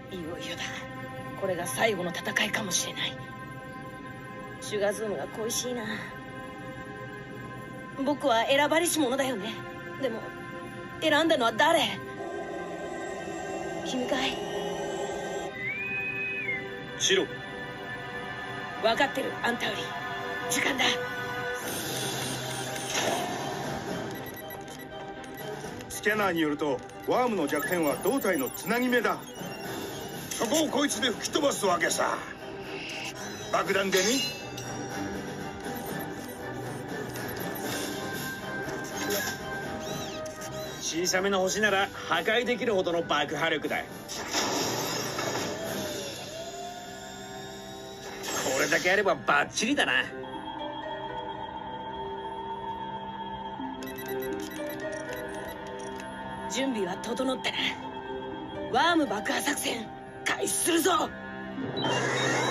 いよいよだ。これが最後の戦いかもしれない。シュガーズームが恋しいな。僕は選ばれし者だよね。でも選んだのは誰？君かい？ シロ。 分かってる、アンタウリ。時間だ。 スキャナーによるとワームの弱点は胴体のつなぎ目だ。そこをこいつで吹き飛ばすわけさ。爆弾でね。 小さめの星なら破壊できるほどの爆破力だ。これだけあればバッチリだな。 準備は整ったな。ワーム爆破作戦開始するぞ。